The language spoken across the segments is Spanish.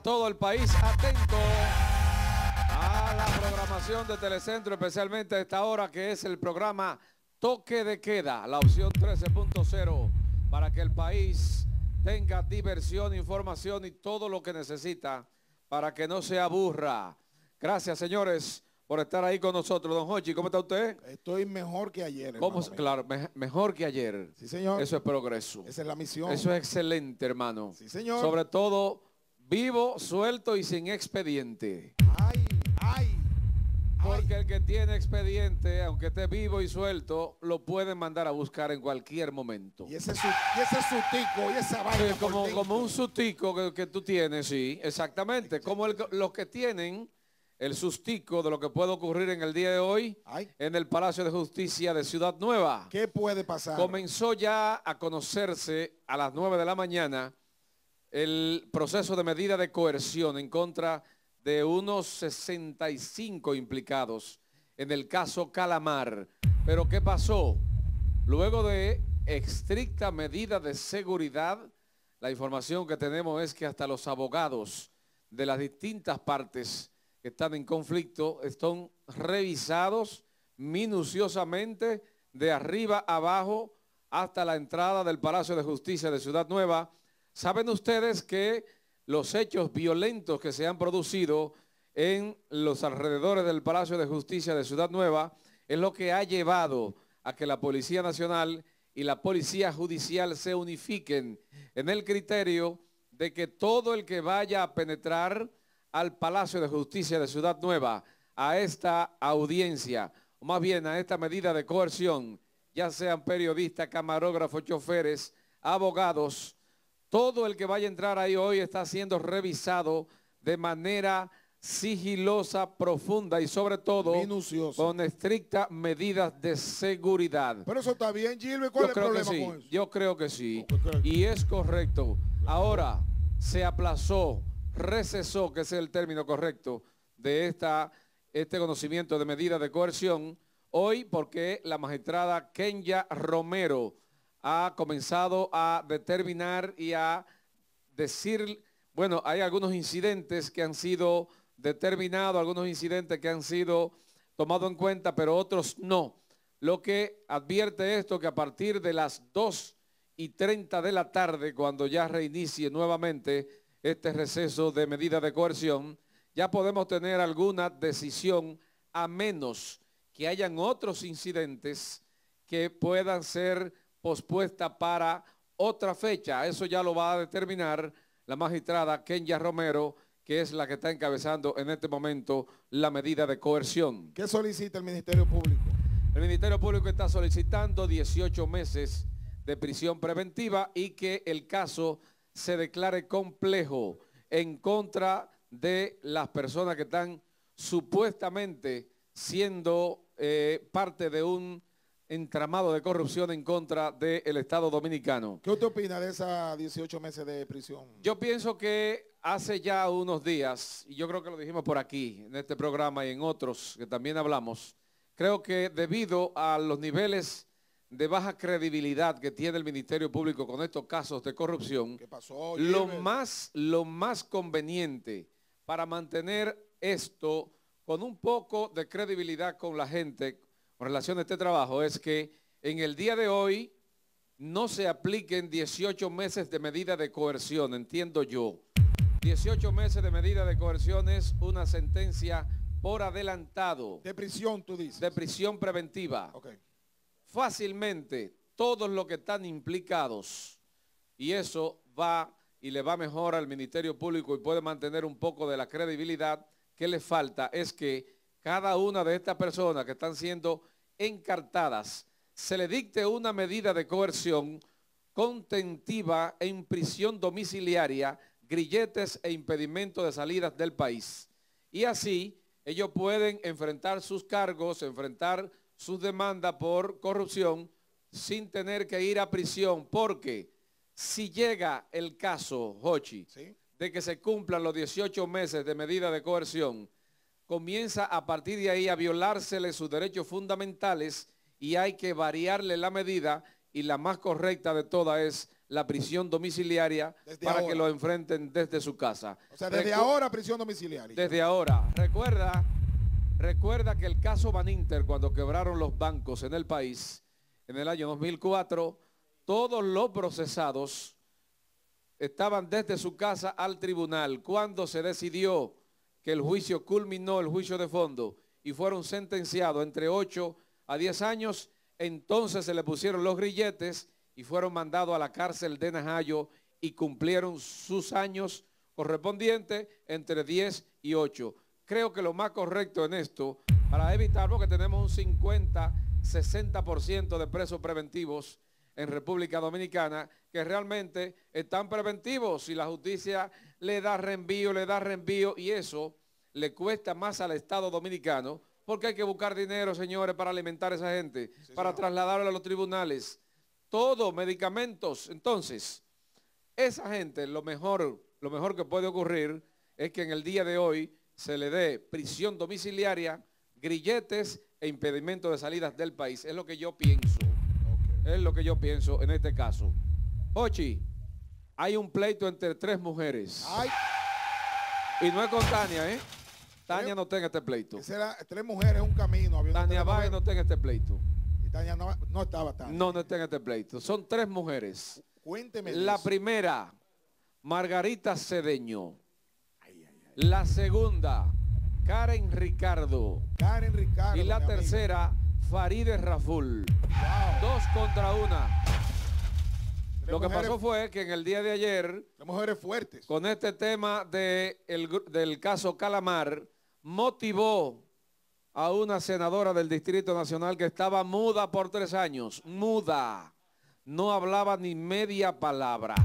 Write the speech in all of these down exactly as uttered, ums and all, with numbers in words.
todo el país atento a la programación de Telecentro, especialmente a esta hora que es el programa Toque de Queda, la opción trece punto cero, para que el país tenga diversión, información y todo lo que necesita para que no se aburra. Gracias, señores, por estar ahí con nosotros. Don Jochi, ¿cómo está usted? Estoy mejor que ayer, ¿Cómo? hermano. Claro, me, mejor que ayer. Sí, señor. Eso es progreso. Esa es la misión. Eso es excelente, hermano. Sí, señor. Sobre todo, vivo, suelto y sin expediente. Ay, ay. Porque el que tiene expediente, aunque esté vivo y suelto, lo pueden mandar a buscar en cualquier momento. Y ese, su, y ese sutico y esa vaina. Sí, como, como un sustico que, que tú tienes, sí, exactamente. Como el, los que tienen el sustico de lo que puede ocurrir en el día de hoy Ay. en el Palacio de Justicia de Ciudad Nueva. ¿Qué puede pasar? Comenzó ya a conocerse a las nueve de la mañana el proceso de medida de coerción en contra de unos sesenta y cinco implicados en el caso Calamar. Pero ¿qué pasó? Luego de estricta medida de seguridad, la información que tenemos es que hasta los abogados de las distintas partes que están en conflicto están revisados minuciosamente de arriba a abajo hasta la entrada del Palacio de Justicia de Ciudad Nueva. ¿Saben ustedes que los hechos violentos que se han producido en los alrededores del Palacio de Justicia de Ciudad Nueva es lo que ha llevado a que la Policía Nacional y la Policía Judicial se unifiquen en el criterio de que todo el que vaya a penetrar al Palacio de Justicia de Ciudad Nueva, a esta audiencia, o más bien a esta medida de coerción, ya sean periodistas, camarógrafos, choferes, abogados, todo el que vaya a entrar ahí hoy está siendo revisado de manera sigilosa, profunda y sobre todo minuciosa, con estrictas medidas de seguridad. Pero eso está bien, Gilbert. ¿Cuál Yo es el creo que problema sí, con eso? yo creo que sí, No, creo que... y es correcto. Ahora se aplazó, recesó, que ese es el término correcto, de esta, este conocimiento de medida de coerción, hoy porque la magistrada Kenya Romero ha comenzado a determinar y a decir, bueno, hay algunos incidentes que han sido determinados, algunos incidentes que han sido tomados en cuenta, pero otros no. Lo que advierte esto, que a partir de las dos y treinta de la tarde, cuando ya reinicie nuevamente este receso de medida de coerción, ya podemos tener alguna decisión, a menos que hayan otros incidentes que puedan ser pospuesta para otra fecha. Eso ya lo va a determinar la magistrada Kenya Romero, que es la que está encabezando en este momento la medida de coerción. ¿Qué solicita el Ministerio Público? El Ministerio Público está solicitando dieciocho meses de prisión preventiva y que el caso se declare complejo en contra de las personas que están supuestamente siendo eh, parte de un entramado de corrupción en contra del Estado Dominicano. ¿Qué usted opina de esos dieciocho meses de prisión? Yo pienso que hace ya unos días, y yo creo que lo dijimos por aquí, en este programa y en otros que también hablamos, creo que debido a los niveles de baja credibilidad que tiene el Ministerio Público con estos casos de corrupción, ¿Qué pasó, lo más, lo más conveniente para mantener esto con un poco de credibilidad con la gente con relación a este trabajo es que en el día de hoy no se apliquen dieciocho meses de medida de coerción, entiendo yo. dieciocho meses de medida de coerción es una sentencia por adelantado. De prisión, tú dices. De prisión preventiva. Okay. Fácilmente, todos los que están implicados, y eso va y le va mejor al Ministerio Público y puede mantener un poco de la credibilidad que le falta, es que cada una de estas personas que están siendo encartadas, se le dicte una medida de coerción contentiva en prisión domiciliaria, grilletes e impedimento de salidas del país. Y así ellos pueden enfrentar sus cargos, enfrentar sus demandas por corrupción sin tener que ir a prisión, porque si llega el caso, Jochi, ¿sí?, de que se cumplan los dieciocho meses de medida de coerción, comienza a partir de ahí a violársele sus derechos fundamentales y hay que variarle la medida, y la más correcta de todas es la prisión domiciliaria Desde para ahora. que lo enfrenten desde su casa. O sea, desde Recu- ahora prisión domiciliaria. Desde ahora. Recuerda, recuerda que el caso Baninter, cuando quebraron los bancos en el país, en el año dos mil cuatro, todos los procesados estaban desde su casa al tribunal cuando se decidió que el juicio culminó, el juicio de fondo, y fueron sentenciados entre ocho a diez años. Entonces se le pusieron los grilletes y fueron mandados a la cárcel de Najayo y cumplieron sus años correspondientes entre diez y ocho. Creo que lo más correcto en esto, para evitar, porque tenemos un cincuenta, sesenta por ciento de presos preventivos en República Dominicana, que realmente están preventivos y la justicia le da reenvío, le da reenvío y eso le cuesta más al Estado Dominicano porque hay que buscar dinero, señores, para alimentar a esa gente, Sí, para señor. trasladarlo a los tribunales, todo, medicamentos. Entonces, esa gente, lo mejor, lo mejor que puede ocurrir es que en el día de hoy se le dé prisión domiciliaria, grilletes e impedimento de salidas del país. Es lo que yo pienso. Es lo que yo pienso en este caso. Jochi, hay un pleito entre tres mujeres. Ay, Y no es con Tania, ¿eh? Tania ¿Tres? no está en este pleito. ese era tres mujeres, un camino. Había una Tania Báez no telenovela, está en este pleito. y Tania no, no estaba tan. No, no está en este pleito. Son tres mujeres. Cuénteme. de La eso. primera, Margarita Cedeño. Ay, ay, ay. La segunda, Karen Ricardo. Karen Ricardo. Y la mi amiga. tercera, Farideh Raful. Wow. Dos contra una. Tres Lo que mujeres- pasó fue que en el día de ayer, Tres mujeres fuertes. con este tema de el gru- del caso Calamar, motivó a una senadora del Distrito Nacional que estaba muda por tres años, muda, no hablaba ni media palabra.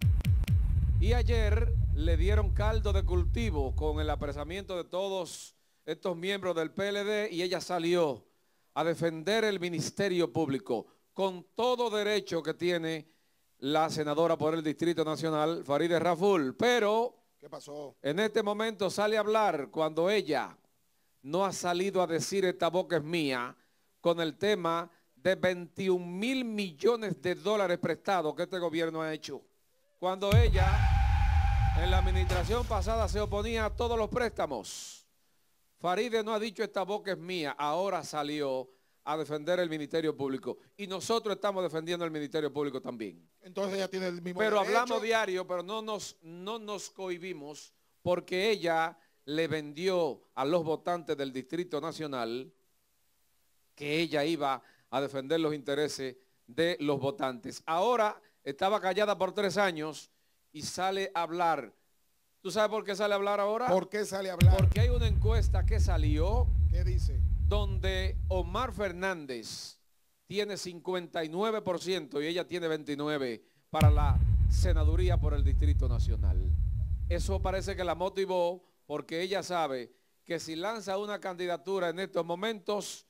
Y ayer le dieron caldo de cultivo con el apresamiento de todos estos miembros del P L D y ella salió a defender el Ministerio Público con todo derecho que tiene la senadora por el Distrito Nacional, Farideh Raful, pero ¿Qué pasó? en este momento sale a hablar cuando ella no ha salido a decir esta boca es mía con el tema de veintiún mil millones de dólares prestados que este gobierno ha hecho. Cuando ella en la administración pasada se oponía a todos los préstamos. Farideh no ha dicho esta boca es mía, ahora salió a defender el Ministerio Público y nosotros estamos defendiendo el Ministerio Público también. Entonces ella tiene el mismo Pero derecho. hablamos diario, pero no nos, no nos cohibimos porque ella le vendió a los votantes del Distrito Nacional que ella iba a defender los intereses de los votantes. Ahora estaba callada por tres años y sale a hablar. ¿Tú sabes por qué sale a hablar ahora? ¿Por qué sale a hablar? Porque hay una encuesta que salió ¿Qué dice? donde Omar Fernández tiene cincuenta y nueve por ciento y ella tiene veintinueve por ciento para la senaduría por el Distrito Nacional. Eso parece que la motivó porque ella sabe que si lanza una candidatura en estos momentos,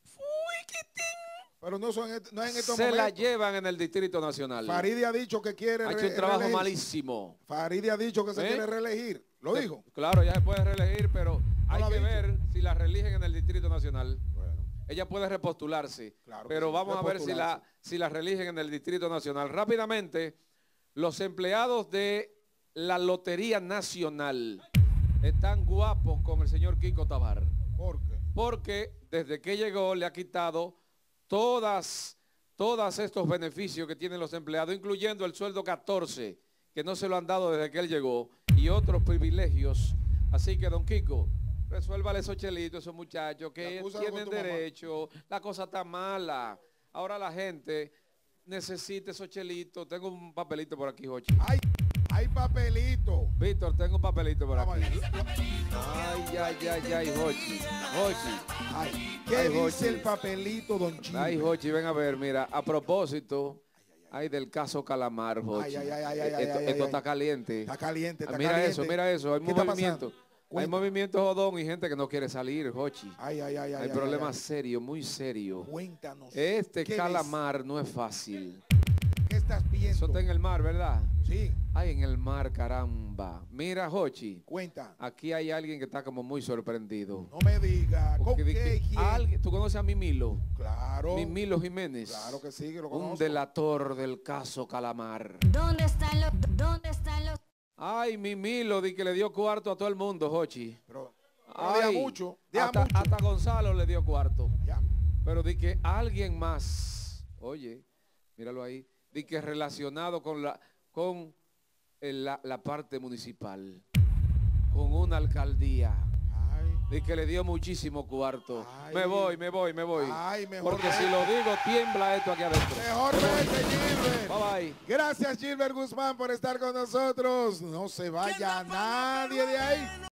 Pero no, son, et- no es en estos se la momentos. llevan en el Distrito Nacional. Farideh ha dicho que quiere Ha hecho re- un trabajo reelegirse. malísimo. Farideh ha dicho que se ¿Eh? quiere reelegir. ¿Lo Se- dijo? Claro, ya se puede reelegir, pero hay lo ha que dicho. ver si la reeligen en el Distrito Nacional. Bueno, Ella puede repostularse, Claro que pero sí, vamos a ver si la, repostularse. si la reeligen en el Distrito Nacional. Rápidamente, los empleados de la Lotería Nacional están guapos con el señor Kiko Tabar, ¿por qué? porque desde que llegó le ha quitado todas, todos estos beneficios que tienen los empleados, incluyendo el sueldo catorce, que no se lo han dado desde que él llegó, y otros privilegios. Así que, don Kiko, resuélvale esos chelitos, esos muchachos La que acusa tienen con tu mamá. derecho. La cosa está mala. Ahora la gente necesita esos chelitos. Tengo un papelito por aquí, Jochi. ¡Ay! ¡Hay papelito! Víctor, tengo un papelito por Vamos aquí. a ver. Ay, ay, ay, ay, Jochi. Jochi. Ay, ¿qué Ay, dice Jochi. el papelito, don Chivo? Ay, Jochi, ven a ver, mira, a propósito, ay, del caso Calamar, Jochi. Ay, ay, ay, ay, esto ay, esto ay, está ay. caliente. Está caliente, está mira caliente. eso, mira eso, hay ¿Qué está movimiento. pasando? Hay Cuenta. movimiento jodón y gente que no quiere salir, Jochi. Ay, ay, ay, ay. Hay ay, problemas ay, serios, muy serios. ay. Cuéntanos. Este ¿Qué Calamar no es fácil. ves? ¿Qué estás viendo? Eso está en el mar, ¿verdad? Sí. Ay, en el mar, caramba. Mira, Jochi, Cuenta. aquí hay alguien que está como muy sorprendido. No me diga. ¿Con Porque di qué? que ¿Quién? alguien- ¿Tú conoces a Mimilo? Claro. Mimilo Jiménez. Claro que sí, que lo Un conozco. delator del caso Calamar. ¿Dónde están los, dónde están los? Ay, Mimilo, di que le dio cuarto a todo el mundo, Jochi. Pero, pero deja Ay, mucho. Deja hasta, mucho. hasta Gonzalo le dio cuarto. Ya. Pero di que alguien más, oye, míralo ahí, di que relacionado con la, con el- la, la parte municipal, con una alcaldía, Ay. di que le dio muchísimo cuarto. Ay. Me voy, me voy, me voy. Ay, mejor Porque vete. si lo digo, tiembla esto aquí adentro. Mejor vete, Gilbert. Bye bye. Gracias, Gilbert Guzmán, por estar con nosotros. No se vaya nadie de ahí.